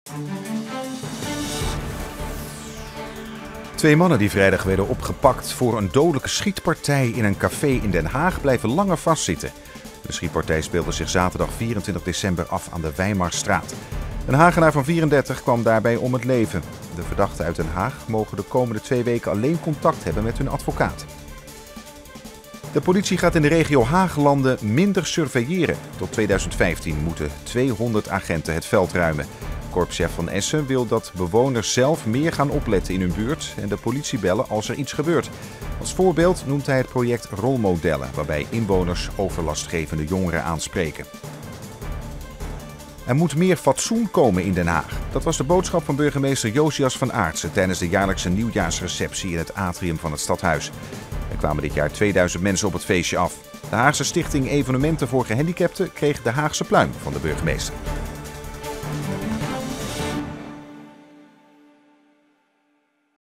Twee mannen die vrijdag werden opgepakt voor een dodelijke schietpartij in een café in Den Haag blijven langer vastzitten. De schietpartij speelde zich zaterdag 24 december af aan de Weimarstraat. Een Hagenaar van 34 kwam daarbij om het leven. De verdachten uit Den Haag mogen de komende 2 weken alleen contact hebben met hun advocaat. De politie gaat in de regio Haaglanden minder surveilleren. Tot 2015 moeten 200 agenten het veld ruimen. Korpschef Van Essen wil dat bewoners zelf meer gaan opletten in hun buurt en de politie bellen als er iets gebeurt. Als voorbeeld noemt hij het project Rolmodellen, waarbij inwoners overlastgevende jongeren aanspreken. Er moet meer fatsoen komen in Den Haag. Dat was de boodschap van burgemeester Josias van Aartsen tijdens de jaarlijkse nieuwjaarsreceptie in het atrium van het stadhuis. Er kwamen dit jaar 2000 mensen op het feestje af. De Haagse Stichting Evenementen voor Gehandicapten kreeg de Haagse pluim van de burgemeester.